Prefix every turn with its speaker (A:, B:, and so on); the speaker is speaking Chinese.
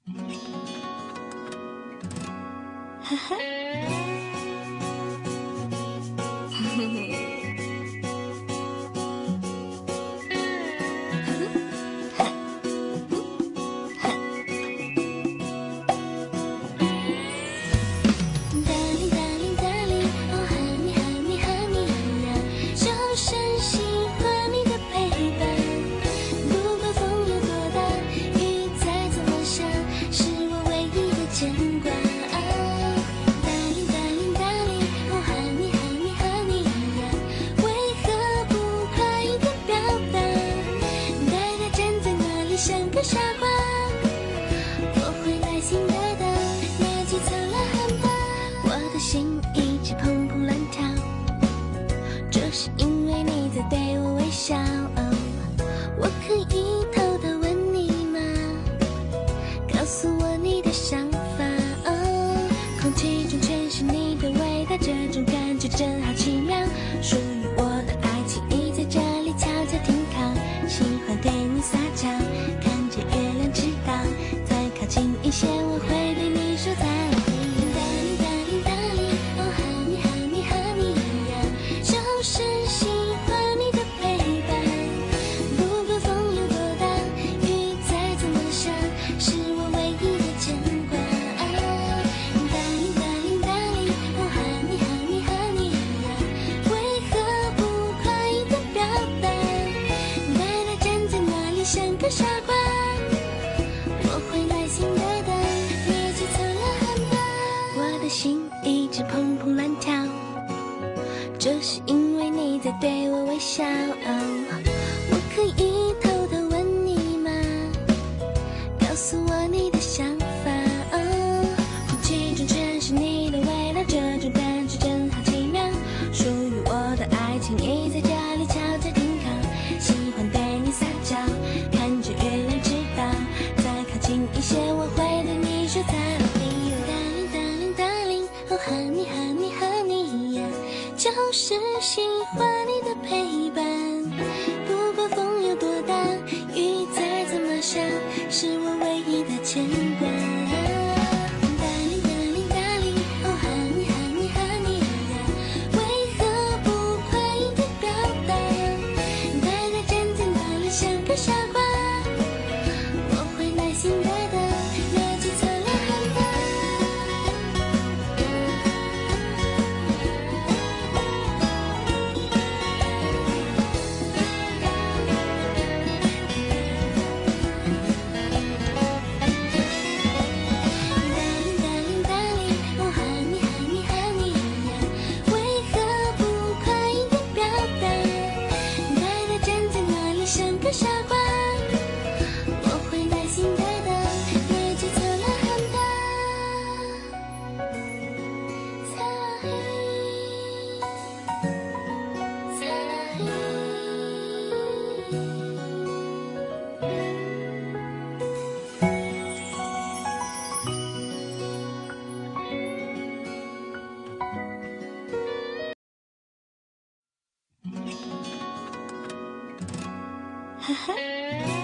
A: 哈哈。傻瓜，我会耐心的等，年纪凑了很大，我的心一直砰砰乱跳，这是因为你在对我微笑。我可以偷偷问你吗？告诉我你的想法。空气中全是你的味道，这种感觉真好奇妙。属于我的爱情已在这里悄悄停靠，喜欢对你撒娇。月亮知道，再靠近一些，我会对你说再见。Darling Darling， 哦 Honey Honey Honey 呀，就是喜欢你的陪伴。不管风有多大，雨再怎么下，是我唯一的牵挂。Darling Darling， 哦 Honey Honey Honey 呀，为何不快一点表达？呆呆站在那里像个傻瓜。心一直砰砰乱跳，这是因为你在对我微笑。我可以偷偷问你吗？告诉我你的想法。空气中全是你的味道，这种感觉真好奇妙。属于我的爱情已在这里悄悄停靠，喜欢对你撒娇，看着月亮知道，再靠近一些，我会对你说再见。Honey Honey Honey 呀，就是喜欢你的陪伴。不管风有多大，雨再怎么下，是我唯一的牵挂。Darling Darling Darling， 哦 Honey Honey Honey 呀，为何不快一点表达？呆呆站在那里像个傻瓜，我会耐心的等，年纪凑了很大。傻瓜，我会耐心的等，年纪凑了很大。哈哈。